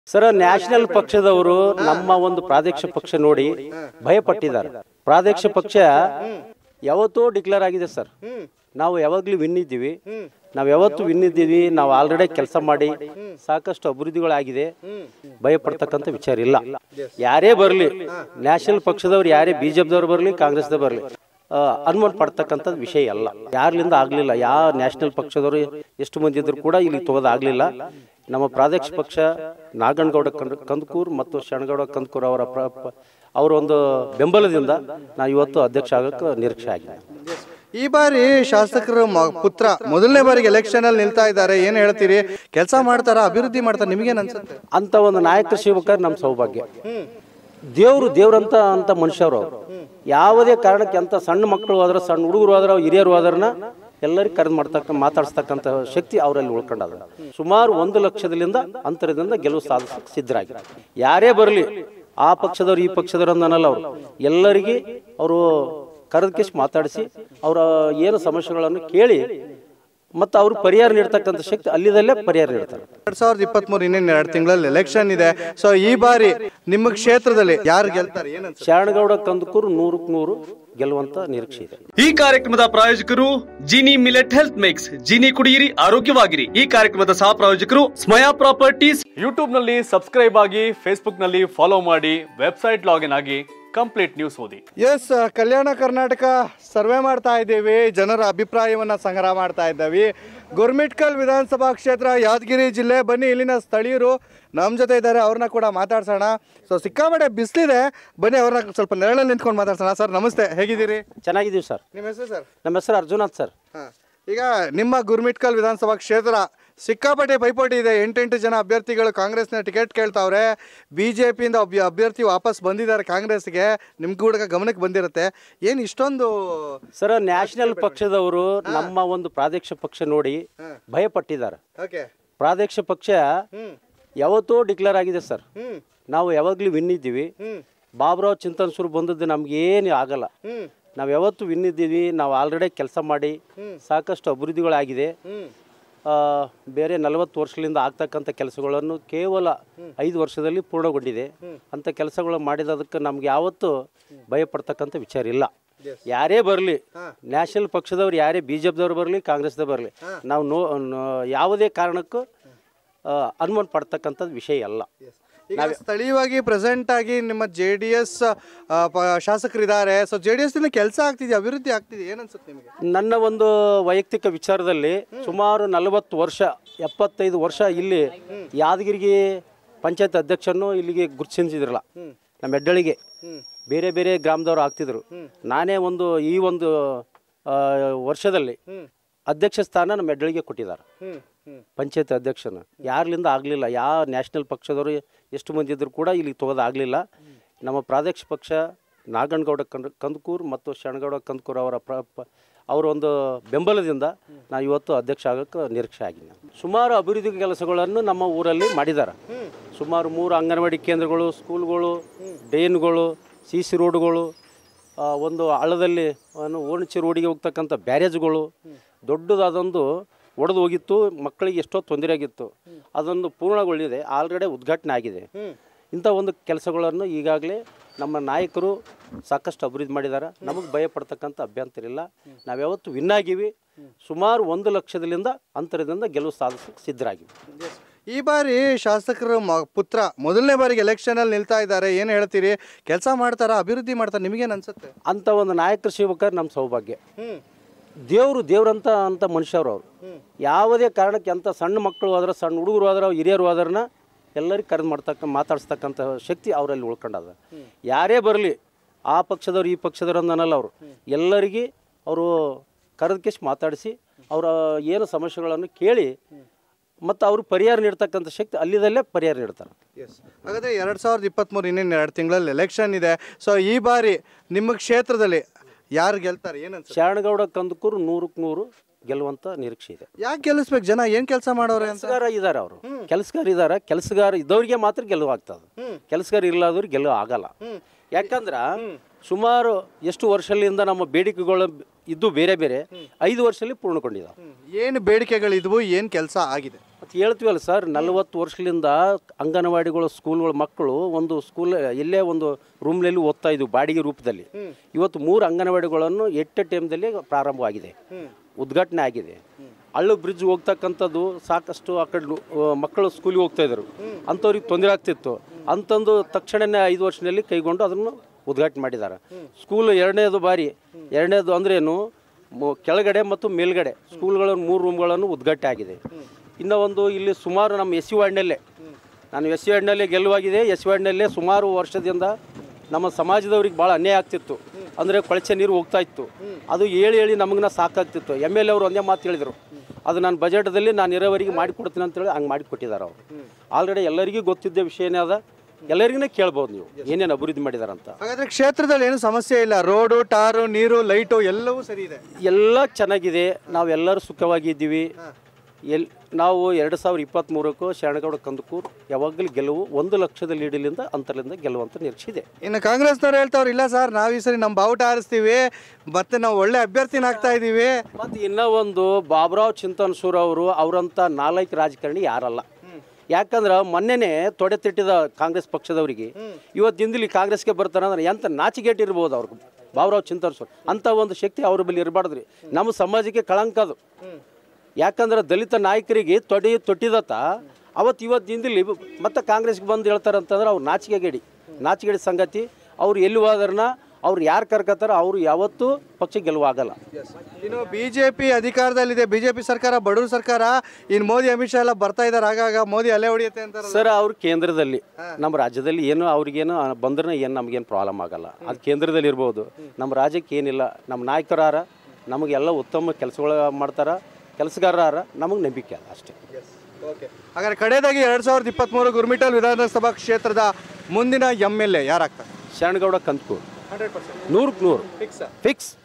Sir, national ಪಕ್ಷದವರು ನಮ್ಮ ಒಂದು ಪ್ರಾದೇಶಿಕ ಪಕ್ಷ ನೋಡಿ ಭಯಪಟ್ಟಿದ್ದಾರೆ. ಪ್ರಾದೇಶಿಕ ಪಕ್ಷ ಯಾವತ್ತೂ ಡಿಕ್ಲೇರ್ ಆಗಿದೆ ಸರ್. ನಾವು ಯಾವಾಗ್ಲೂ ವಿನ್ ಇದ್ದೀವಿ, ನಾವು ಯಾವತ್ತು ವಿನ್ ಇದ್ದೀವಿ. ನಾವು ಆಲ್ರೆಡಿ ಕೆಲಸ ಮಾಡಿ ಸಾಕಷ್ಟು ಅಭಿವೃದ್ಧಿಗಳಾಗಿದೆ. ಭಯ ಪಡ್ತಕ್ಕಂಥ ವಿಚಾರ ಇಲ್ಲ. ಯಾರೇ ಬರಲಿ, ನ್ಯಾಷನಲ್ ಪಕ್ಷದವ್ರು ಯಾರೇ ಬಿಜೆಪಿದವ್ರು ಬರಲಿ, ಕಾಂಗ್ರೆಸ್ದವ್ರು ಬರಲಿ, ಅನುಮಾನ ಪಡ್ತಕ್ಕಂಥದ್ದು ವಿಷಯ ಅಲ್ಲ. ಯಾರ್ಲಿಂದ ಆಗಲಿಲ್ಲ. ಯಾವ ನ್ಯಾಷನಲ್ ಪಕ್ಷದವರು ಎಷ್ಟು ಮಂದಿ ಇದ್ರು ಕೂಡ ಇಲ್ಲಿ ತಗೋದಾಗಲಿಲ್ಲ. ನಮ್ಮ ಪ್ರಾದೇಶಿಕ ಪಕ್ಷ ನಾಗನಗೌಡ ಕಂದಕೂರ್ ಮತ್ತು ಶರಣಗೌಡ ಕಂದಕೂರ್ ಅವರ ಒಂದು ಬೆಂಬಲದಿಂದ ನಾವು ಇವತ್ತು ಅಧ್ಯಕ್ಷ ಆಗೋಕ್ಕೆ ನಿರೀಕ್ಷೆ ಆಗಿದೆ. ಈ ಬಾರಿ ಶಾಸಕರ ಪುತ್ರ ಮೊದಲನೇ ಬಾರಿಗೆ ಎಲೆಕ್ಷನ್ ಅಲ್ಲಿ ನಿಲ್ತಾ ಇದ್ದಾರೆ. ಏನ್ ಹೇಳ್ತೀರಿ? ಕೆಲಸ ಮಾಡ್ತಾರ, ಅಭಿವೃದ್ಧಿ ಮಾಡ್ತಾರ, ನಿಮಗೇನ್ ಅನ್ಸುತ್ತೆ? ಅಂತ ಒಂದು ನಾಯಕ ಸಿಗ್ಬೇಕಾದ್ರೆ ನಮ್ಮ ಸೌಭಾಗ್ಯ. ದೇವ್ರಂತ ಅಂತ ಮನುಷ್ಯರು ಅವರು. ಯಾವುದೇ ಕಾರಣಕ್ಕೆ ಅಂತ ಸಣ್ಣ ಮಕ್ಕಳು ಹೋದ್ರೆ, ಸಣ್ಣ ಹುಡುಗರು ಹೋದ್ರೆ, ಹಿರಿಯರು ಹೋದ್ರನ್ನ ಎಲ್ಲರಿಗೂ ಕರೆದು ಮಾತಾಡ್ಸ್ತಕ್ಕಂಥ ಶಕ್ತಿ ಅವರಲ್ಲಿ ಉಳ್ಕೊಂಡದ. ಸುಮಾರು 1 ಲಕ್ಷದಿಂದ ಅಂತರದಿಂದ ಗೆಲುವು ಸಾಧಿಸಕ್ಕೆ ಸಿದ್ಧರಾಗಿ. ಯಾರೇ ಬರಲಿ, ಆ ಪಕ್ಷದವ್ರು ಈ ಪಕ್ಷದವ್ರು ಅನ್ನಲ್ಲ. ಅವರು ಎಲ್ಲರಿಗೆ ಅವರು ಕರೆದಕಿಸಿ ಮಾತಾಡಿಸಿ ಅವರ ಏನು ಸಮಸ್ಯೆಗಳನ್ನು ಕೇಳಿ ಮತ್ತು ಅವರು ಪರಿಹಾರ ನೀಡ್ತಕ್ಕಂಥ ಶಕ್ತಿ ಅಲ್ಲಿದಲ್ಲೇ ಪರಿಹಾರ ನೀಡ್ತಾರೆ. 2023 ಇನ್ನೇನು 2 ತಿಂಗಳಲ್ಲಿ ಎಲೆಕ್ಷನ್ ಇದೆ. ಸೊ ಈ ಬಾರಿ ನಿಮ್ಮ ಕ್ಷೇತ್ರದಲ್ಲಿ ಯಾರು ಗೆಲ್ತಾರೆ? ಶರಣಗೌಡ ಕಂದಕೂರು 100ಕ್ಕೆ 100 ಗೆಲ್ಲುವಂತ ನಿರೀಕ್ಷೆ ಇದೆ. ಈ ಕಾರ್ಯಕ್ರಮದ ಪ್ರಾಯೋಜಕರು Jini millet health mix. Jini ಕುಡಿಯಿರಿ, ಆರೋಗ್ಯವಾಗಿರಿ. ಈ ಕಾರ್ಯಕ್ರಮದ ಸಹ ಪ್ರಾಯೋಜಕರು ಸ್ಮಯಾ ಪ್ರಾಪರ್ಟೀಸ್. ಯೂಟ್ಯೂಬ್ ನಲ್ಲಿ ಸಬ್ಸ್ಕ್ರೈಬ್ ಆಗಿ, ಫೇಸ್ಬುಕ್ ನಲ್ಲಿ ಫಾಲೋ ಮಾಡಿ, ವೆಬ್ಸೈಟ್ ಲಾಗಿನ್ ಆಗಿ ಕಂಪ್ಲೀಟ್ ನ್ಯೂಸ್ ಓದಿ. ಎಸ್, ಕಲ್ಯಾಣ ಕರ್ನಾಟಕ ಸರ್ವೆ ಮಾಡ್ತಾ ಇದ್ದೀವಿ, ಜನರ ಅಭಿಪ್ರಾಯವನ್ನ ಸಂಗ್ರಹ ಮಾಡ್ತಾ ಇದ್ದೀವಿ. ಗುರ್ಮಿಟ್ಕಲ್ ವಿಧಾನಸಭಾ ಕ್ಷೇತ್ರ, ಯಾದಗಿರಿ ಜಿಲ್ಲೆ. ಬನ್ನಿ, ಇಲ್ಲಿನ ಸ್ಥಳೀಯರು ನಮ್ಮ ಜೊತೆ ಇದ್ದಾರೆ, ಅವ್ರನ್ನ ಕೂಡ ಮಾತಾಡ್ಸೋಣ. ಸೊ ಸಿಕ್ಕಾಪಟ್ಟೆ ಬಿಸಿಲಿದೆ, ಬನ್ನಿ ಅವ್ರನ್ನ ಸ್ವಲ್ಪ ನೆರಳಲ್ಲಿ ನಿಂತ್ಕೊಂಡು ಮಾತಾಡ್ಸೋಣ. ಸರ್ ನಮಸ್ತೆ, ಹೇಗಿದ್ದೀರಿ? ಚೆನ್ನಾಗಿದ್ದೀವಿ ಸರ್. ನಿಮ್ಮ ಹೆಸರು ಸರ್? ನಮ್ಮ ಹೆಸರು ಅರ್ಜುನಾಥ್ ಸರ್. ಈಗ ನಿಮ್ಮ ಗುರ್ಮಿಟ್ಕಲ್ ವಿಧಾನಸಭಾ ಕ್ಷೇತ್ರ ಸಿಕ್ಕಾಪಟ್ಟೆ ಪೈಪೋಟಿ ಇದೆ. 8 ಜನ ಅಭ್ಯರ್ಥಿಗಳು ಕಾಂಗ್ರೆಸ್ನ ಟಿಕೆಟ್ ಕೇಳ್ತಾವ್ರೆ. ಬಿಜೆಪಿಯಿಂದ ಅಭ್ಯರ್ಥಿ ವಾಪಸ್ ಬಂದಿದ್ದಾರೆ ಕಾಂಗ್ರೆಸ್ಗೆ. ನಿಮ್ಗೆ ಕೂಡ ಗಮನಕ್ಕೆ ಬಂದಿರುತ್ತೆ. ಏನು ಇಷ್ಟೊಂದು? ಸರ್, ನ್ಯಾಷನಲ್ ಪಕ್ಷದವರು ನಮ್ಮ ಒಂದು ಪ್ರಾದೇಶಿಕ ಪಕ್ಷ ನೋಡಿ ಭಯಪಟ್ಟಿದ್ದಾರೆ. ಪ್ರಾದೇಶಿಕ ಪಕ್ಷ ಯಾವತ್ತೂ ಡಿಕ್ಲೇರ್ ಆಗಿದೆ ಸರ್. ನಾವು ಯಾವಾಗ್ಲೂ ವಿನ್ ಇದ್ದೀವಿ. ಬಾಬುರಾವ್ ಚಿಂತನಸೂರು ಬಂದದ್ದು ನಮ್ಗೇನು ಆಗಲ್ಲ. ನಾವು ಯಾವತ್ತು ವಿನ್ ಇದ್ದೀವಿ. ನಾವು ಆಲ್ರೆಡಿ ಕೆಲಸ ಮಾಡಿ ಸಾಕಷ್ಟು ಅಭಿವೃದ್ಧಿಗಳಾಗಿದೆ. ಬೇರೆ 40 ವರ್ಷಗಳಿಂದ ಆಗ್ತಕ್ಕಂಥ ಕೆಲಸಗಳನ್ನು ಕೇವಲ 5 ವರ್ಷದಲ್ಲಿ ಪೂರ್ಣಗೊಂಡಿದೆ. ಅಂಥ ಕೆಲಸಗಳು ಮಾಡಿದದಕ್ಕೆ ನಮ್ಗೆ ಯಾವತ್ತೂ ಭಯ ಪಡ್ತಕ್ಕಂಥ ವಿಚಾರ ಇಲ್ಲ. ಯಾರೇ ಬರಲಿ, ನ್ಯಾಷನಲ್ ಪಕ್ಷದವ್ರು ಯಾರೇ ಬಿಜೆಪಿದವ್ರು ಬರಲಿ, ಕಾಂಗ್ರೆಸ್ದವ್ರು ಬರಲಿ, ನಾವು ಯಾವುದೇ ಕಾರಣಕ್ಕೂ ಅನುಮಾನ ಪಡ್ತಕ್ಕಂಥದ್ದು ವಿಷಯ ಅಲ್ಲ. ಸ್ಥಳೀಯವಾಗಿ ಪ್ರೆಸೆಂಟ್ ಆಗಿ ನಿಮ್ಮ JDS ಶಾಸಕರಿದ್ದಾರೆ. ಸೊ JDS ಇಂದ ಕೆಲಸ ಆಗ್ತಿದೆ, ಅಭಿವೃದ್ಧಿ ಆಗ್ತಿದೆ, ಏನನ್ಸುತ್ತೆ ನಿಮಗೆ? ನನ್ನ ಒಂದು ವೈಯಕ್ತಿಕ ವಿಚಾರದಲ್ಲಿ ಸುಮಾರು 40 ವರ್ಷ 75 ವರ್ಷ ಇಲ್ಲಿ ಯಾದಗಿರಿಗೆ ಪಂಚಾಯತ್ ಅಧ್ಯಕ್ಷನ್ನು ಇಲ್ಲಿಗೆ ಗುರುತಿಸಿದ್ರಲ್ಲ. ನಮ್ಮ ಹೆಡ್ಡಳಿಗೆ ಬೇರೆ ಬೇರೆ ಗ್ರಾಮದವರು ಆಗ್ತಿದ್ರು. ನಾನೇ ಈ ಒಂದು ವರ್ಷದಲ್ಲಿ ಅಧ್ಯಕ್ಷ ಸ್ಥಾನ ನಮ್ಮ ಹೆಡ್ಡಳಿಗೆ ಕೊಟ್ಟಿದ್ದಾರೆ. ಪಂಚಾಯತ್ ಅಧ್ಯಕ್ಷನ ಯಾರ್ಲಿಂದ ಆಗಲಿಲ್ಲ. ಯಾವ ನ್ಯಾಷನಲ್ ಪಕ್ಷದವರು ಎಷ್ಟು ಮಂದಿ ಇದ್ರು ಕೂಡ ಇಲ್ಲಿ ತಗೋದಾಗಲಿಲ್ಲ. ನಮ್ಮ ಪ್ರಾದೇಶಿಕ ಪಕ್ಷ ನಾಗನಗೌಡ ಕಂದಕೂರ್ ಮತ್ತು ಶರಣಗೌಡ ಕಂದಕೂರ್ ಅವರ ಒಂದು ಬೆಂಬಲದಿಂದ ನಾವು ಇವತ್ತು ಅಧ್ಯಕ್ಷ ಆಗೋಕ್ಕೆ ನಿರೀಕ್ಷೆ ಆಗಿದೆ. ಸುಮಾರು ಅಭಿವೃದ್ಧಿ ಕೆಲಸಗಳನ್ನು ನಮ್ಮ ಊರಲ್ಲಿ ಮಾಡಿದ್ದಾರೆ. ಸುಮಾರು 3 ಅಂಗನವಾಡಿ ಕೇಂದ್ರಗಳು, ಸ್ಕೂಲ್ಗಳು, ಡ್ರೈನ್ಗಳು, CC ರೋಡ್ಗಳು, ಒಂದು ಹಳ್ಳದಲ್ಲಿ ಓಣಿಚಿ ರೋಡಿಗೆ ಹೋಗ್ತಕ್ಕಂಥ ಬ್ಯಾರೇಜ್ಗಳು, ದೊಡ್ಡದಾದೊಂದು ಒಡೆದು ಹೋಗಿತ್ತು. ಮಕ್ಕಳಿಗೆ ಎಷ್ಟೋ ತೊಂದರೆ ಆಗಿತ್ತು. ಅದೊಂದು ಪೂರ್ಣಗೊಳ್ಳಿದೆ, ಆಲ್ರೆಡಿ ಉದ್ಘಾಟನೆ ಆಗಿದೆ. ಇಂಥ ಒಂದು ಕೆಲಸಗಳನ್ನು ಈಗಾಗಲೇ ನಮ್ಮ ನಾಯಕರು ಸಾಕಷ್ಟು ಅಭಿವೃದ್ಧಿ ಮಾಡಿದ್ದಾರೆ. ನಮಗೆ ಭಯ ಪಡ್ತಕ್ಕಂಥ ಅಭ್ಯಂತರ ಇಲ್ಲ. ನಾವು ಯಾವತ್ತು ವಿನ್ ಆಗಿವಿ. ಸುಮಾರು 1 ಲಕ್ಷದಿಂದ ಅಂತರದಿಂದ ಗೆಲುವು ಸಾಧಿಸಕ್ಕೆ ಸಿದ್ಧರಾಗಿವಿ. ಈ ಬಾರಿ ಶಾಸಕರ ಪುತ್ರ ಮೊದಲನೇ ಬಾರಿಗೆ ಎಲೆಕ್ಷನ್ ಅಲ್ಲಿ ನಿಲ್ತಾ ಇದ್ದಾರೆ. ಏನು ಹೇಳ್ತೀರಿ? ಕೆಲಸ ಮಾಡ್ತಾರ, ಅಭಿವೃದ್ಧಿ ಮಾಡ್ತಾರ, ನಿಮಗೇನು ಅನ್ಸುತ್ತೆ? ಅಂತ ಒಂದು ನಾಯಕರು ಸಿಗ್ಬೇಕಾದ್ರೆ ನಮ್ಮ ಸೌಭಾಗ್ಯ. ದೇವ್ರಂತ ಅಂತ ಮನುಷ್ಯರು ಅವರು. ಯಾವುದೇ ಕಾರಣಕ್ಕೆ ಅಂತ ಸಣ್ಣ ಮಕ್ಕಳು ಹೋದ್ರೆ, ಸಣ್ಣ ಹುಡುಗರು ಹೋದ್ರೆ, ಹಿರಿಯರು ಹೋದ್ರನ್ನ ಎಲ್ಲರಿಗೂ ಕರೆದು ಮಾತಾಡ್ಸ್ತಕ್ಕಂಥ ಶಕ್ತಿ ಅವರಲ್ಲಿ ಉಳ್ಕೊಂಡದ. ಯಾರೇ ಬರಲಿ, ಆ ಪಕ್ಷದವ್ರು ಈ ಪಕ್ಷದವ್ರು ಅನ್ನಲ್ಲ. ಅವರು ಎಲ್ಲರಿಗೆ ಅವರು ಕರೆದಕಿಸಿ ಮಾತಾಡಿಸಿ ಅವರ ಏನು ಸಮಸ್ಯೆಗಳನ್ನು ಕೇಳಿ ಮತ್ತು ಅವರು ಪರಿಹಾರ ನೀಡ್ತಕ್ಕಂಥ ಶಕ್ತಿ ಅಲ್ಲಿದಲ್ಲೇ ಪರಿಹಾರ ನೀಡ್ತಾರೆ. ಹಾಗಾದರೆ 2023 ಇನ್ನೇನು 2 ತಿಂಗಳಲ್ಲಿ ಎಲೆಕ್ಷನ್ ಇದೆ. ಸೊ ಈ ಬಾರಿ ನಿಮ್ಮ ಕ್ಷೇತ್ರದಲ್ಲಿ ಯಾರು ಗೆಲ್ತಾರೆ? ಏನಂತ? ಶರಣಗೌಡ ಕಂದಕೂರು 100ಕ್ಕೆ 100 ಗೆಲ್ಲುವಂತ ನಿರೀಕ್ಷೆ ಇದೆ. ಯಾಕೆ ಗೆಲ್ಲಿಸ್ಬೇಕು? ಜನ ಏನು ಕೆಲಸ ಮಾಡೋರು? ಕೆಲಸಗಾರ ಇದ್ದಾರೆ, ಅವರು ಕೆಲಸಗಾರ ಇದ್ದಾರೆ. ಕೆಲಸಗಾರ ಇದ್ದವ್ರಿಗೆ ಮಾತ್ರ ಗೆಲುವು ಆಗ್ತದೆ. ಕೆಲಸಗಾರ ಇಲ್ಲದವ್ರಿಗೆ ಗೆಲುವು ಆಗಲ್ಲ. ಯಾಕಂದ್ರೆ ಸುಮಾರು ಎಷ್ಟು ವರ್ಷದಿಂದ ನಮ್ಮ ಬೇಡಿಕೆಗಳು ಇದ್ದು ಬೇರೆ ಬೇರೆ 5 ವರ್ಷದಲ್ಲಿ ಪೂರ್ಣಗೊಂಡಿದ್ದಾವೆ. ಏನು ಬೇಡಿಕೆಗಳಿದ್ವು, ಏನು ಕೆಲಸ ಆಗಿದೆ? ಮತ್ತು ಹೇಳ್ತೀವಲ್ಲ ಸರ್, 40 ವರ್ಷದಿಂದ ಅಂಗನವಾಡಿಗಳು ಸ್ಕೂಲ್ಗಳ ಮಕ್ಕಳು ಒಂದು ಸ್ಕೂಲ್ ಎಲ್ಲೇ ಒಂದು ರೂಮ್ನಲ್ಲಿ ಓದ್ತಾ ಇದ್ವು ಬಾಡಿಗೆ ರೂಪದಲ್ಲಿ. ಇವತ್ತು 3 ಅಂಗನವಾಡಿಗಳನ್ನು ಎಟ್ ಟೈಮ್ದಲ್ಲಿ ಪ್ರಾರಂಭವಾಗಿದೆ, ಉದ್ಘಾಟನೆ ಆಗಿದೆ. ಹಳ್ಳು ಬ್ರಿಡ್ಜ್ ಹೋಗ್ತಕ್ಕಂಥದ್ದು ಸಾಕಷ್ಟು ಆ ಕಡೆ ಮಕ್ಕಳು ಸ್ಕೂಲಿಗೆ ಹೋಗ್ತಾಯಿದ್ರು, ಅಂಥವ್ರಿಗೆ ತೊಂದರೆ ಆಗ್ತಿತ್ತು. ಅಂತಂದು ತಕ್ಷಣವೇ 5 ವರ್ಷದಲ್ಲಿ ಕೈಗೊಂಡು ಅದನ್ನು ಉದ್ಘಾಟನೆ ಮಾಡಿದ್ದಾರೆ. ಸ್ಕೂಲ್ ಎರಡನೇದು ಅಂದ್ರೇನು, ಕೆಳಗಡೆ ಮತ್ತು ಮೇಲ್ಗಡೆ ಸ್ಕೂಲ್ಗಳನ್ನು 3 ರೂಮ್ಗಳನ್ನು ಉದ್ಘಾಟನೆ ಆಗಿದೆ. ಇನ್ನೂ ಒಂದು ಇಲ್ಲಿ ಸುಮಾರು ನಮ್ಮ ಎಸ್ ಸಿ ವಾರ್ಡ್ನಲ್ಲೇ, ನಾನು ಎಸ್ ಸಿ ವಾರ್ಡ್ನಲ್ಲೇ ಗೆಲುವಾಗಿದೆ. ಎಸ್ ಸಿ ವಾರ್ಡ್ನಲ್ಲೇ ಸುಮಾರು ವರ್ಷದಿಂದ ನಮ್ಮ ಸಮಾಜದವ್ರಿಗೆ ಭಾಳ ಅನ್ಯಾಯ ಆಗ್ತಿತ್ತು. ಅಂದರೆ ಕೊಳಚೆ ನೀರು ಹೋಗ್ತಾ ಇತ್ತು. ಅದು ಹೇಳಿ ನಮಗನ್ನ ಸಾಕಾಗ್ತಿತ್ತು. MLA ಅವರು ಒಂದೇ ಮಾತು ಹೇಳಿದರು, ಅದು ನಾನು ಬಜೆಟ್ದಲ್ಲಿ ನಾನು ಇರೋವರೆಗೆ ಮಾಡಿಕೊಡ್ತೀನಿ ಅಂತೇಳಿ ಹಂಗೆ ಮಾಡಿಕೊಟ್ಟಿದ್ದಾರೆ ಅವರು. ಆಲ್ರೆಡಿ ಎಲ್ಲರಿಗೂ ಗೊತ್ತಿದ್ದ ವಿಷಯನೇ ಅದ, ಎಲ್ಲರಿಗೂ ಕೇಳ್ಬೋದು ನೀವು ಏನೇನು ಅಭಿವೃದ್ಧಿ ಮಾಡಿದಾರಂತ. ಹಾಗಾದ್ರೆ ಕ್ಷೇತ್ರದಲ್ಲಿ ಏನು ಸಮಸ್ಯೆ ಇಲ್ಲ, ರೋಡು, ಟಾರು, ನೀರು, ಲೈಟು ಎಲ್ಲವೂ ಸರಿ ಇದೆ, ಎಲ್ಲ ಚೆನ್ನಾಗಿದೆ. ನಾವೆಲ್ಲರೂ ಸುಖವಾಗಿದ್ದೀವಿ. ನಾವು 2023ಕ್ಕೂ ಶರಣಗೌಡ ಕಂದಕೂರು ಯಾವಾಗಲೂ ಗೆಲುವು 1 ಲಕ್ಷದ ಲೀಡಿಲಿಂದ ಅಂತರದಿಂದ ಗೆಲ್ಲುವಂತ ನಿರೀಕ್ಷೆ ಇದೆ. ಇನ್ನು ಕಾಂಗ್ರೆಸ್ನವ್ರು ಹೇಳ್ತಾವ್ರು, ಇಲ್ಲ ಸರ್ ನಾವು ಈ ಸರಿ ನಮ್ಮ ಬಾವುಟ ಆರಿಸ್ತೀವಿ, ಮತ್ತೆ ನಾವು ಒಳ್ಳೆ ಅಭ್ಯರ್ಥಿನ ಆಗ್ತಾ ಇದ್ದೀವಿ. ಮತ್ತು ಇನ್ನೂ ಒಂದು ಬಾಬುರಾವ್ ಚಿಂತನಸೂರ್ ಅವರು ಅವರಂಥ 4 ರಾಜಕಾರಣಿ ಯಾರಲ್ಲ. ಯಾಕಂದ್ರೆ ಮೊನ್ನೆನೇ ತೊಡೆ ತಿಟ್ಟಿದ ಕಾಂಗ್ರೆಸ್ ಪಕ್ಷದವರಿಗೆ ಇವತ್ತು ದಿನದಲ್ಲಿ ಕಾಂಗ್ರೆಸ್ಗೆ ಬರ್ತಾರೆ ಅಂದ್ರೆ ಎಂಥ ನಾಚಿಗೇಟ್ ಇರ್ಬೋದು ಅವ್ರಿಗೆ. ಬಾಬುರಾವ್ ಚಿಂತನಸೂರ್ ಅಂಥ ಒಂದು ಶಕ್ತಿ ಅವ್ರ ಬಳಿ ಇರಬಾರ್ದ್ರಿ. ನಮ್ಮ ಸಮಾಜಕ್ಕೆ ಕಳಂಕ ಅದು. ಯಾಕಂದ್ರೆ ದಲಿತ ನಾಯಕರಿಗೆ ತೊಟ್ಟಿದತ್ತ ಇವತ್ತು ದಿನದಲ್ಲಿ ಮತ್ತೆ ಕಾಂಗ್ರೆಸ್ಗೆ ಬಂದು ಹೇಳ್ತಾರಂತಂದ್ರೆ ಅವ್ರು ನಾಚಿಕೆಗೇಡಿ ಸಂಗತಿ. ಅವ್ರು ಎಲ್ಲಿ ಹೋದ್ರನ್ನ ಅವ್ರು ಯಾರು ಕರ್ಕತ್ತಾರ ಅವ್ರು ಯಾವತ್ತೂ ಪಕ್ಷ ಗೆಲುವಾಗಲ್ಲ. ಇನ್ನು BJP ಅಧಿಕಾರದಲ್ಲಿದೆ, BJP ಸರ್ಕಾರ ಬಡವ್ರ ಸರ್ಕಾರ. ಇನ್ನು ಮೋದಿ ಅಮಿತ್ ಶಾ ಎಲ್ಲ ಬರ್ತಾ ಇದ್ದಾರೆ, ಆಗಾಗ ಮೋದಿ ಅಲೆ ಹೊಡಿಯುತ್ತೆ ಅಂತ ಸರ್. ಅವ್ರು ಕೇಂದ್ರದಲ್ಲಿ, ನಮ್ಮ ರಾಜ್ಯದಲ್ಲಿ ಏನು ಅವ್ರಿಗೇನು ಬಂದ್ರೆ ಏನು ನಮಗೇನು ಪ್ರಾಬ್ಲಮ್ ಆಗಲ್ಲ. ಅದು ಕೇಂದ್ರದಲ್ಲಿ ಇರ್ಬೋದು, ನಮ್ಮ ರಾಜ್ಯಕ್ಕೆ ಏನಿಲ್ಲ. ನಮ್ಮ ನಾಯಕರಾರ ನಮಗೆಲ್ಲ ಉತ್ತಮ ಕೆಲಸಗಳು ಮಾಡ್ತಾರ, ಕೆಲಸಗಾರರ ನಮಗೆ ನಂಬಿಕೆ ಅಲ್ಲ ಅಷ್ಟೇ. ಹಾಗಾದ್ರೆ ಕಡೆಯದಾಗಿ 2023 ಗುರ್ಮಿಟಲ್ ವಿಧಾನಸಭಾ ಕ್ಷೇತ್ರದ ಮುಂದಿನ MLA ಯಾರಾಗ್ತಾರೆ? ಶರಣಗೌಡ ಕಂದಕೂರು 100% ಫಿಕ್ಸ್.